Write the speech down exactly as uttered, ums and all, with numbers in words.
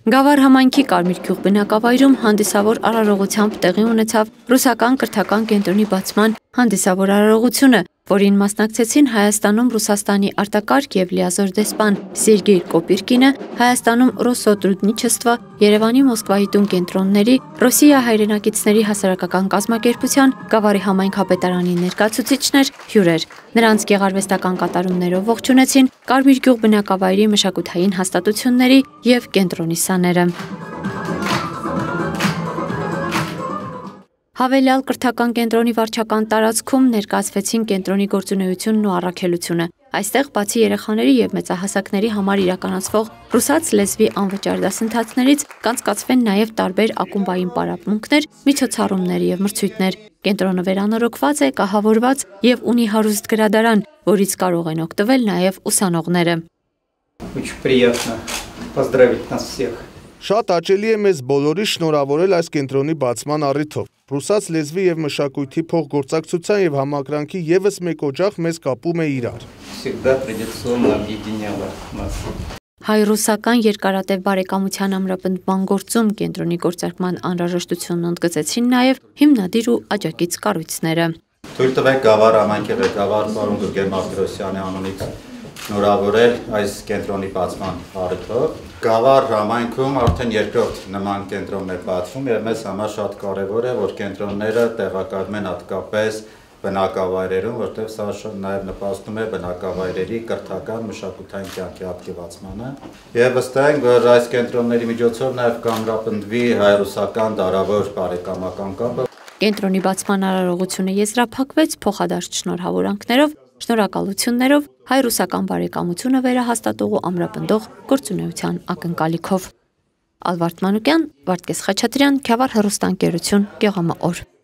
Գավառ համայնքի Կարմիր գյուղ բնակավայրում հանդիսավոր արարողությամբ տեղի ունեցավ ռուսական կրթական կենտրոնի բացման հանդիսավոր արարողությունը, որին մասնակցեցին Հայաստանում Ռուսաստանի արտակարգ և լիազոր դեսպան Սերգեյ Կոպիրկինը, Հայաստանում Ռոսսոտրուդնիչեստվո, Երևանի Մոսկվայի տուն կենտրոնների, Ռոսիա հայրենակիցների հասարակական կազմակերպության, Գավառի համայնքապետարանի ներկայացուցիչներ, հյուրեր։ Նրանց գեղարվեստական կատարումներով ողջունեցին Կարմիր գյուղ բնակավայրի մշակութային հաստատությունների և կենտրոնի սաները։ Հավելյալ կրթական կենտրոնի վարչական տարածքում ներկայացվեցին կենտրոնի գործունեությունն ու առաքելությունը։ Այստեղ բացի երեխաների և մեծահասակների համար իրականացվող ռուսաց լեզվի անվճար դասընթացներից կանցկացվեն նաև տարբեր ակումբային պարապմունքներ, միջոցառումներ և մրցույթներ։ Կենտրոնը վերանորոգված է, կահավորված և ունի հարուստ գրադարան, որից կարող են օգտվել նաև ուսանողները։ Շատ հաճելի է մեզ բոլորիս շնորհավորել այս կենտրոնի բացման առիթով։ Ռուսաց լեզվի և մշակույթի փոխգործակցության և համակրանքի ևս մեկ օջախ մեզ կապում է իրար։ Հայ-ռուսական երկարատև բարեկամության ամրապնդման գործում կենտրոնի գործարկման անհրաժեշտությունն ընդգծեցին նաև հիմնադիր ու աջակից կառույցները։ Թույլ տվեք Գավառ համայնքի ղեկավար պարոն Գուրգեն Մարտիրոսյանի անունից շնորհավորել այս կենտրոնի բացման առիթով։ Գավառ համայնքում արդեն երկրորդ նման կենտրոնն է բացվում և մեզ համար շատ կարևոր է, որ կենտրոնները տեղակայվում են հատկապես բնակավայրերում, որտեղ սա նաև նպաստում է բնակավայրերի կրթական մշակութային կյանքի ակտիվացմանը։ Եվ վստահ ենք, որ այս կենտրոնների միջոցով նաև կամրապնդվի հայ-ռուսական դարավոր բարեկամական կապը։ Կենտրոնի բացման արարողությունը եզրափակվեց փոխադարձ շնորհավորանքներով, շնորհակալություններով, հայ-ռուսական բարեկամությունը վերահաստատող ու ամրապնդող գործունեության ակնկալիքով։ Ալվարդ Մանուկյան, Վարդգես Խաչատրյան, Գավառ հեռուստաընկերություն, Գեղամաօր։